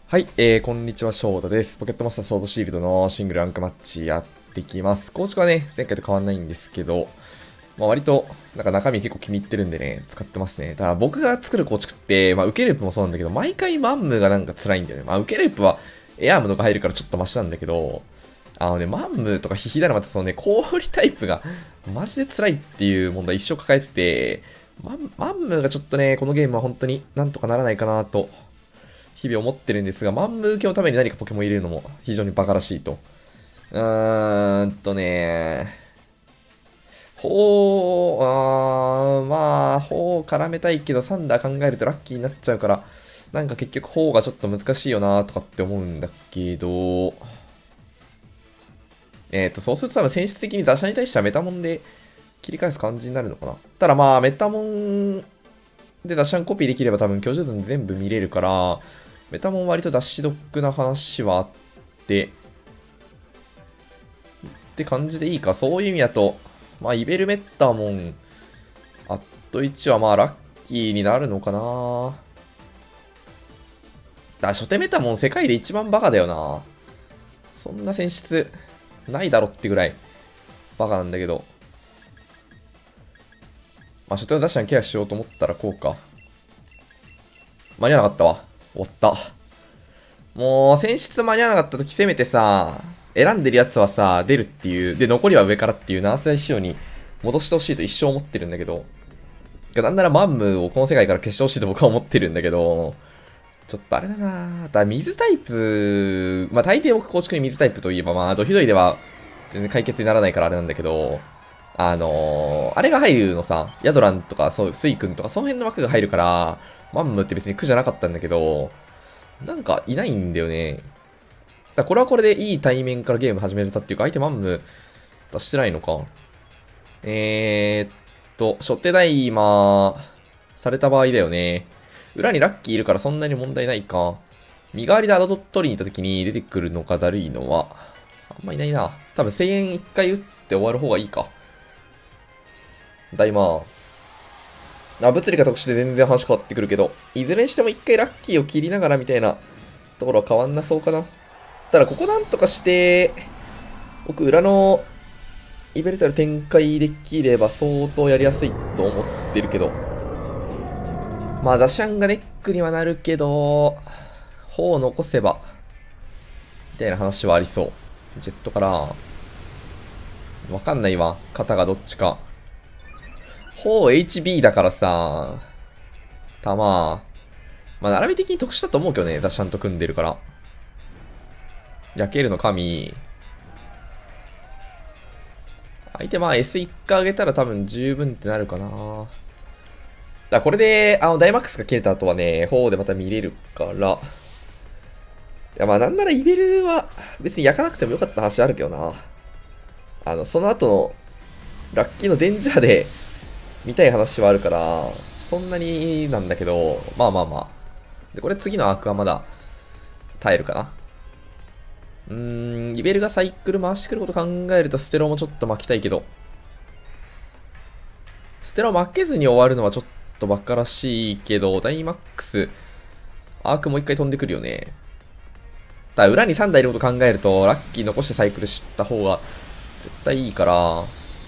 はい、こんにちは、翔太です。ポケットマスターソードシールドのシングルランクマッチやってきます。構築はね、前回と変わんないんですけど、割と、中身結構気に入ってるんでね、使ってますね。ただ僕が作る構築って、受けループもそうなんだけど、毎回マンムが辛いんだよね。受けループはエアームとか入るからちょっとマシなんだけど、マンムとかヒヒダルマってそのね、氷タイプがマジで辛いっていう問題一生抱えてて、マンムがちょっとね、このゲームは本当になんとかならないかなと、日々思ってるんですが、マンム受けのために何かポケモン入れるのも非常にバカらしいと。砲を絡めたいけど、サンダー考えるとラッキーになっちゃうから、結局砲がちょっと難しいよなとかって思うんだけど、そうすると多分選出的に打者に対してはメタモンで切り返す感じになるのかな。ただメタモンで打者コピーできれば多分居住図全部見れるから、メタモン割とダッシュドッグな話はあって、って感じでいいか。そういう意味だと、イベルメッタモン、アット1はラッキーになるのかな。初手メタモン世界で一番バカだよな。そんな選出ないだろってぐらいバカなんだけど。初手のダッシュにケアしようと思ったらこうか。間に合わなかったわ。終わった。もう、選出間に合わなかった時せめてさ、選んでるやつはさ、出るっていう、で、残りは上からっていうナースアイ仕様に戻してほしいと一生思ってるんだけど、なんならマンムをこの世界から消してほしいと僕は思ってるんだけど、ちょっとあれだな水タイプ、大抵僕構築に水タイプといえば、ドヒドイでは全然解決にならないからあれなんだけど、あれが入るのさ、ヤドランとか、そう、スイ君とか、その辺の枠が入るから、マンムって別に苦じゃなかったんだけど、いないんだよね。これはこれでいい対面からゲーム始めれたっていうか、相手マンム出してないのか。初手大今、された場合だよね。裏にラッキーいるからそんなに問題ないか。身代わりでアド取りに行った時に出てくるのかだるいのは、あんまいないな。多分1000円1回打って終わる方がいいか。大魔。物理が特殊で全然話変わってくるけど、いずれにしても1回ラッキーを切りながらみたいなところは変わんなそうかな。ただここなんとかして、僕裏のイベルタル展開できれば相当やりやすいと思ってるけど。ザシャンがネックにはなるけど、砲を残せば、みたいな話はありそう。ジェットから、わかんないわ。肩がどっちか。砲 HB だからさ、並び的に得したと思うけどね、ザシャンと組んでるから。焼けるの神。相手S1 回上げたら多分十分ってなるかな。これで、ダイマックスが切れた後はね、砲でまた見れるから。いやなんならイベルは別に焼かなくてもよかった話あるけどな。その後の、ラッキーのデンジャーで見たい話はあるから、そんなになんだけど、で、これ次のアークはまだ耐えるかな。イベルがサイクル回してくること考えるとステロもちょっと巻きたいけど、ステロ負けずに終わるのはちょっとバカらしいけど、ダイマックス、アークもう一回飛んでくるよね。裏に3台いること考えると、ラッキー残してサイクルした方が絶対いいから、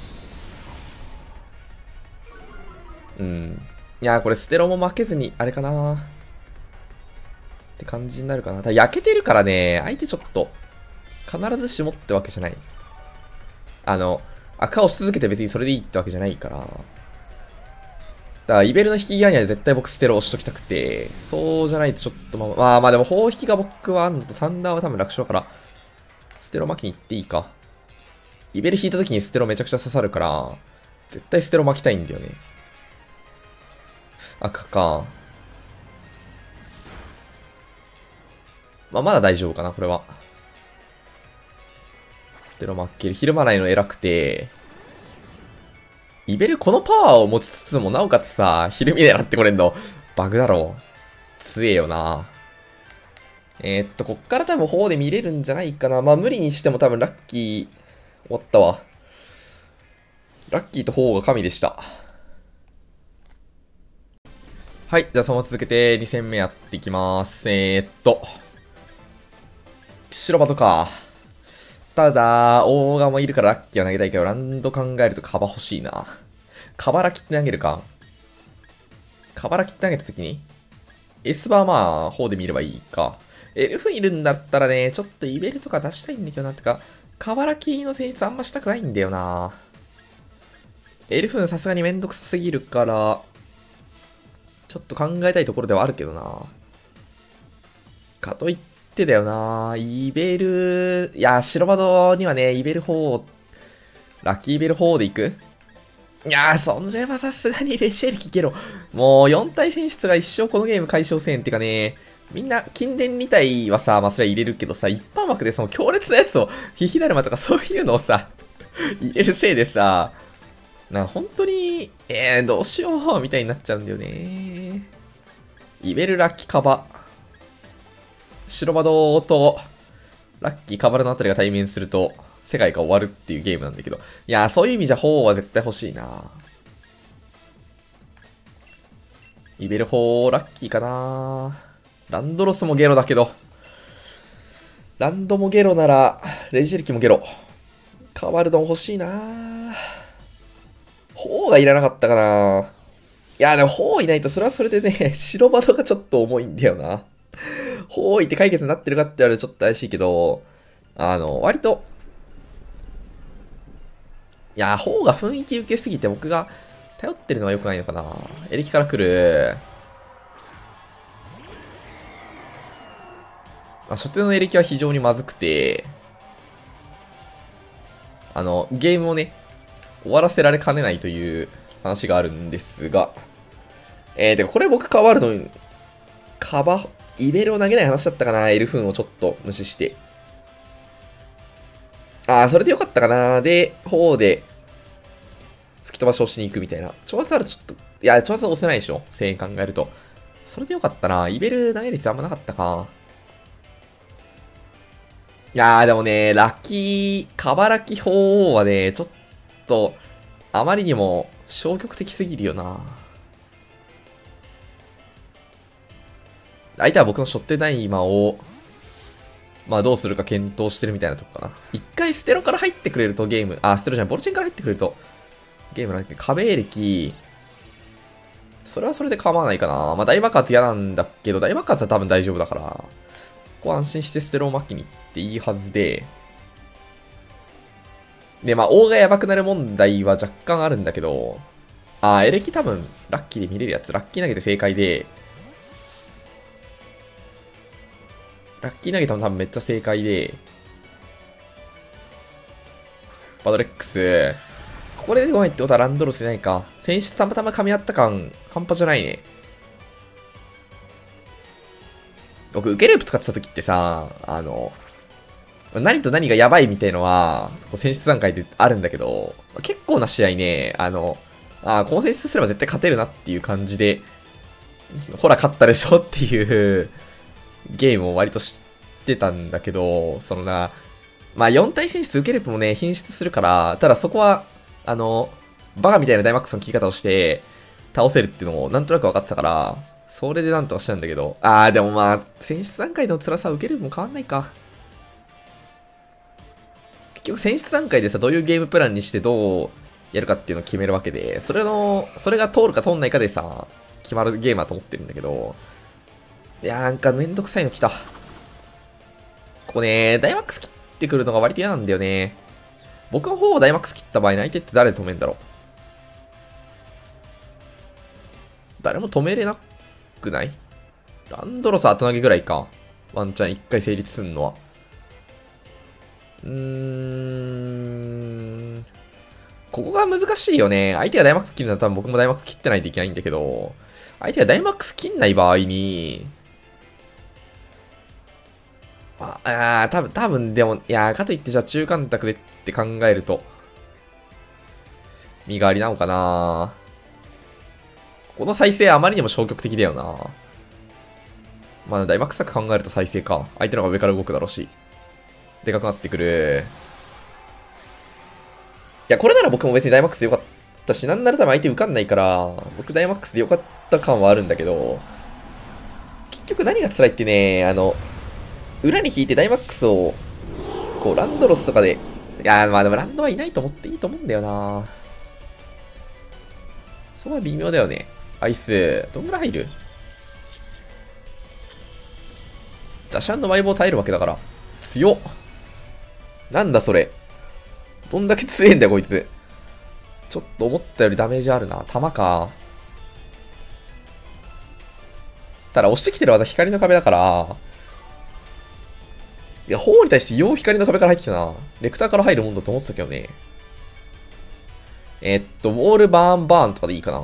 いやこれステロも負けずに、あれかなって感じになるかな。焼けてるからね、相手ちょっと、必ずしもってわけじゃない。赤をし続けて別にそれでいいってわけじゃないから。だからイベルの引き際には絶対僕ステロ押しときたくて、そうじゃないとちょっとでも砲引きが僕はあんのとサンダーは多分楽勝だから、ステロ巻きに行っていいか。イベル引いた時にステロめちゃくちゃ刺さるから、絶対ステロ巻きたいんだよね。赤か。まだ大丈夫かな、これは。ステロ負ける。ひるまないの偉くて、イベルこのパワーを持ちつつも、なおかつさ、ひるみ狙ってこれんの、バグだろ。強えよな。こっから多分砲で見れるんじゃないかな。無理にしても多分ラッキー、終わったわ。ラッキーと砲が神でした。はい、じゃあそのまま続けて2戦目やっていきます。 白バトか。ただ、大釜いるからラッキーは投げたいけど、ランド考えるとカバ欲しいな。カバラ切って投げるか。カバラ切って投げたときに、エスバーまあ、方で見ればいいか。エルフいるんだったらね、ちょっとイベルとか出したいんだけどな。ってか、カバラキの選出あんましたくないんだよな。エルフンさすがにめんどくさすぎるから、ちょっと考えたいところではあるけどな。かといってだよな。イベル、いや、白バドにはね、イベル4、ラッキーイベル4で行く。いやー、それはさすがにレシェルキけろ。もう4体選出が一生このゲーム解消せん。ってかね、みんな、近電2体はさ、まあそれは入れるけどさ、一般枠でその強烈なやつを、ヒヒダルマとかそういうのをさ、入れるせいでさ、本当に、どうしよう、みたいになっちゃうんだよね。イベルラッキカバ。白バドと、ラッキーカバルのあたりが対面すると、世界が終わるっていうゲームなんだけど。いやー、そういう意味じゃ、4は絶対欲しいな。イベル4、ラッキーかな。ランドロスもゲロだけど。ランドもゲロなら、レジェルキもゲロ。カバルドン欲しいな。4がいらなかったかな。いや、でも4いないと、それはそれでね、白バドがちょっと重いんだよな。4いって解決になってるかって言われるとちょっと怪しいけど、割と、いや、4が雰囲気受けすぎて僕が頼ってるのは良くないのかな。エレキから来る。初手のエレキは非常にまずくて、ゲームをね、終わらせられかねないという話があるんですが、で、これ僕変わるの、イベルを投げない話だったかな。エルフンをちょっと無視して。それでよかったかな。で、4で、吹き飛ばしをしに行くみたいな。挑発あるとちょっと、いや、挑発は押せないでしょ。1000円考えると。それでよかったな。イベル投げる必要あんまなかったか。いやー、でもね、カバラキ4はね、ちょっと、あまりにも消極的すぎるよな。相手は僕の初手大魔を、まあどうするか検討してるみたいなとこかな。一回ステロから入ってくれるとゲーム、ステロじゃない、ボルチェンから入ってくれると、ゲームなんだけど、壁歴、それはそれで構わないかな。まあ大爆発嫌なんだけど、大爆発は多分大丈夫だから、ここは安心してステロを巻きに行っていいはずで、で、まあ、王がやばくなる問題は若干あるんだけど、エレキ多分、ラッキーで見れるやつ、ラッキー投げて正解で、ラッキー投げたの多分めっちゃ正解で、バドレックス、ここで出てこないってことはランドロスじゃないか。選出たまたま噛み合った感、半端じゃないね。僕、受けループ使ってた時ってさ、何と何がやばいみたいのは、選出段階であるんだけど、結構な試合ね、この選出すれば絶対勝てるなっていう感じで、ほら勝ったでしょっていうゲームを割と知ってたんだけど、まあ4体選出受けループもね、品質するから、ただそこは、バカみたいなダイマックスの切り方をして、倒せるっていうのもなんとなく分かってたから、それでなんとかしたんだけど、でもまあ、選出段階の辛さを受けループも変わんないか。結局選出段階でさ、どういうゲームプランにしてどうやるかっていうのを決めるわけで、それが通るか通んないかでさ、決まるゲームだと思ってるんだけど、いやーなんかめんどくさいの来た。ここね、ダイマックス切ってくるのが割と嫌なんだよね。僕の方をダイマックス切った場合、相手って誰で止めんだろう。誰も止めれなくない？ランドロス後投げぐらいか。ワンチャン一回成立すんのは。ここが難しいよね。相手がダイマックス切るなら多分僕もダイマックス切ってないといけないんだけど、相手がダイマックス切んない場合に、多分でも、いやー、かといってじゃあ中間択でって考えると、身代わりなのかな。この再生あまりにも消極的だよな。まあ、ダイマックス作考えると再生か。相手の方が上から動くだろうし。でかくなってくる。いや、これなら僕も別にダイマックスでよかったし、なんなら多分相手受かんないから、僕ダイマックスでよかった感はあるんだけど、結局何が辛いってね、 裏に引いてダイマックスを、こう、ランドロスとかで、いやー、まあでもランドはいないと思っていいと思うんだよな。そこは微妙だよね。アイス、どんぐらい入る？ザシャンのマイボー耐えるわけだから。強っ。なんだそれ。どんだけ強いんだよ、こいつ。ちょっと思ったよりダメージあるな。弾か。ただ押してきてる技光の壁だから、いや、砲に対してよう光の壁から入ってきたな。レクターから入るもんだと思ってたけどね。ウォールバーンバーンとかでいいかな。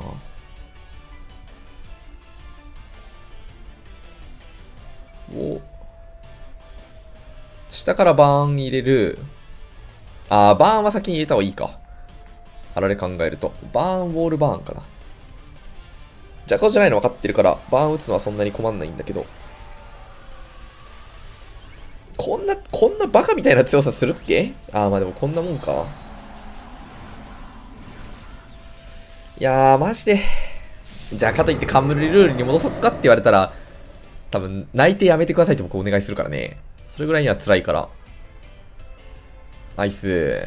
下からバーン入れる。バーンは先に入れた方がいいか。あられ考えると。バーン、ウォールバーンかな。ジャカオじゃないの分かってるから、バーン打つのはそんなに困んないんだけど。こんなバカみたいな強さするっけ？まあでもこんなもんか。いやー、マジで。じゃあかといって冠ルールに戻そっかって言われたら、多分、内定やめてくださいって僕お願いするからね。それぐらいには辛いから。ナイス。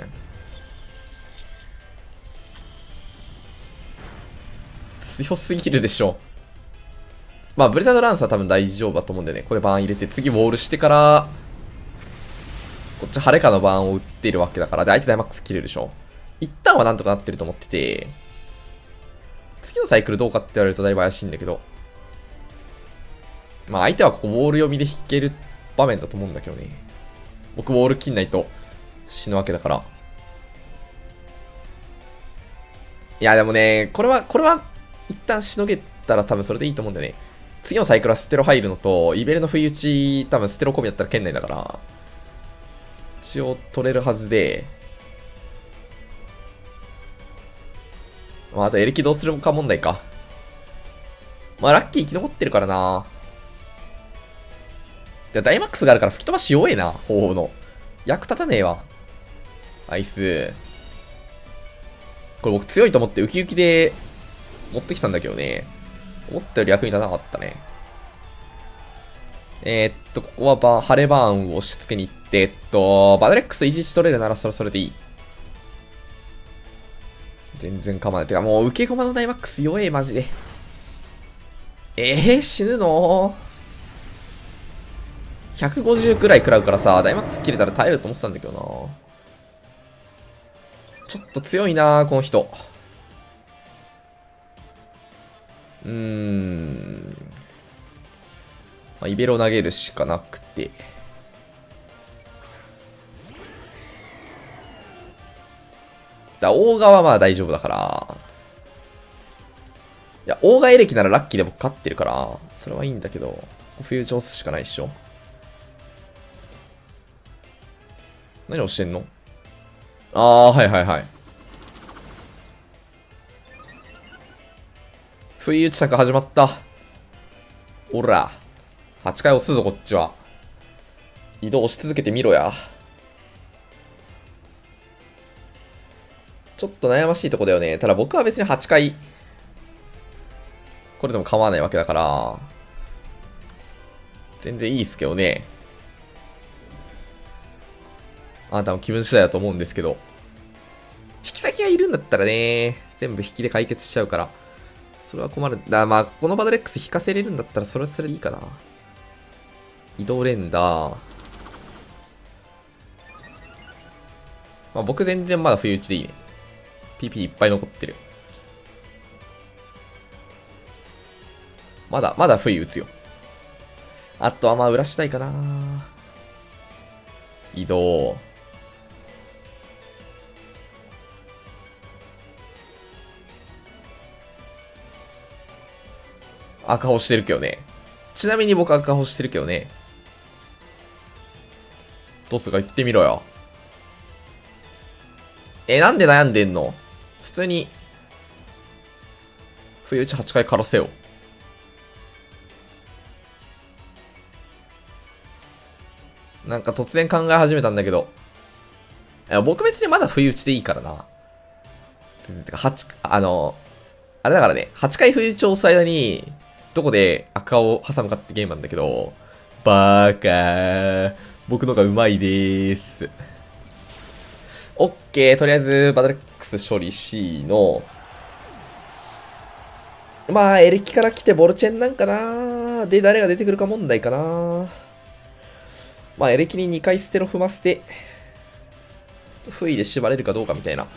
強すぎるでしょ。まあ、ブリザードランスは多分大丈夫だと思うんでね。これバーン入れて、次ウォールしてから、こっち晴れかのバーンを打っているわけだから、で、相手ダイマックス切れるでしょ。一旦はなんとかなってると思ってて、次のサイクルどうかって言われるとだいぶ怪しいんだけど、まあ相手はここウォール読みで引ける場面だと思うんだけどね。僕ウォール切んないと死ぬわけだから。いやでもね、これは一旦しのげたら多分それでいいと思うんだよね。次のサイクルはステロ入るのと、イベルの不意打ち多分ステロ込みだったら圏内だから、一応取れるはずで、まああとエレキどうするか問題か。まあラッキー生き残ってるからな。ダイマックスがあるから吹き飛ばし弱えな、方法の。役立たねえわ。アイス。これ僕強いと思ってウキウキで持ってきたんだけどね。思ったより役に立たなかったね。ここは晴れバーンを押し付けに行って、バドレックス11取れるならそれでいい。全然構わない。てかもう受け駒のダイマックス弱え、マジで。死ぬの150くらい食らうからさ、ダイマックス切れたら耐えると思ってたんだけどな。ちょっと強いなこの人。まあ、イベロ投げるしかなくて。大賀はまあ大丈夫だから。いや、大賀エレキならラッキーで僕勝ってるから、それはいいんだけど、冬上手しかないっしょ。何をしてんの？はいはいはい。不意打ち策始まった。おら。8回押すぞ、こっちは。移動し続けてみろや。ちょっと悩ましいとこだよね。ただ僕は別に8回、これでも構わないわけだから、全然いいっすけどね。あなたも気分次第だと思うんですけど。引き先がいるんだったらね、全部引きで解決しちゃうから。それは困る。まあ、このバドレックス引かせれるんだったらそれでいいかな。移動連打。まあ、僕全然まだ不意打ちでいいね。PP いっぱい残ってる。まだ不意打つよ。あとはまあ、裏したいかな。移動。赤星してるけどね。ちなみに僕赤星してるけどね。どうするか言ってみろよ。なんで悩んでんの？普通に、不意打ち8回からせよ。なんか突然考え始めたんだけど。僕別にまだ不意打ちでいいからな。てかあれだからね、8回不意打ちを押す間に、どこで赤を挟むかってゲームなんだけど、 バーカー。僕のがうまいでーす。オッケー、とりあえず、バトレックス処理 C の、まあ、エレキから来てボルチェンなんかな。で、誰が出てくるか問題かな。まあ、エレキに2回ステロ踏ませて、不意で縛れるかどうかみたいな。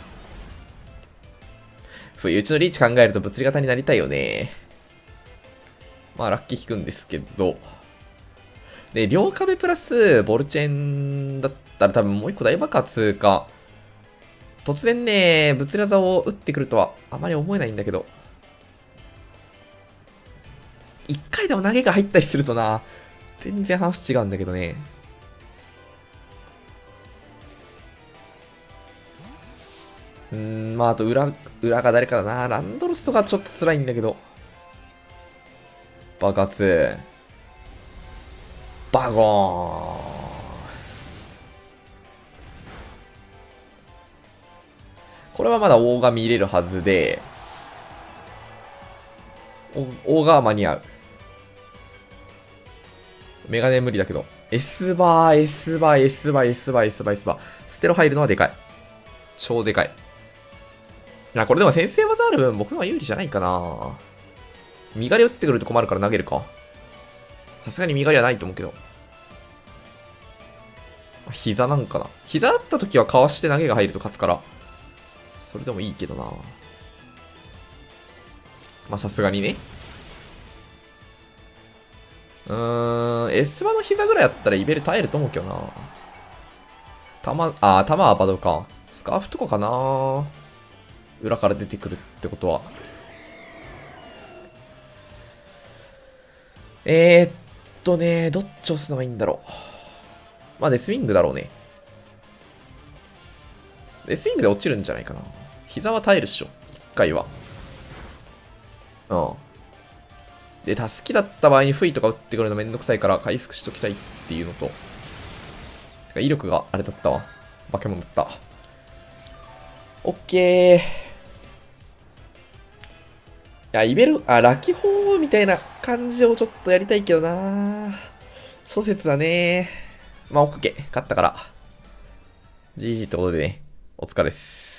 不意打ちのリーチ考えると物理型になりたいよね。まあ、ラッキー引くんですけど。で、両壁プラス、ボルチェンだったら多分もう一個大爆発か。突然ね、物理技を打ってくるとはあまり思えないんだけど。一回でも投げが入ったりするとな、全然話違うんだけどね。まああと裏が誰かだな。ランドロスとかちょっと辛いんだけど。爆発。バゴーン。これはまだ大が見れるはずで、大が間に合う。メガネ無理だけど。S バー、S バー、S バー、S バー、S バー、S バー。ステロ入るのはでかい。超でかい。これでも先制技ある分僕のは有利じゃないかな。身狩り打ってくると困るから投げるか。さすがに身狩りはないと思うけど。膝なんかな。膝だった時はかわして投げが入ると勝つから。それでもいいけどな。まあさすがにね。S バの膝ぐらいやったらイベル耐えると思うけどな。弾はバドか。スカーフとかかな。裏から出てくるってことは。どっち押すのがいいんだろう。まあデスウィングだろうね。デスウィングで落ちるんじゃないかな。膝は耐えるっしょ。一回は。うん。で、助けだった場合に不意とか打ってくるのめんどくさいから回復しときたいっていうのと。てか威力があれだったわ。化け物だった。オッケー。いや、イベル、ラキホーみたいな感じをちょっとやりたいけどな。諸説だね。まあ、オッケー。勝ったから。GG ってことでね、お疲れっす。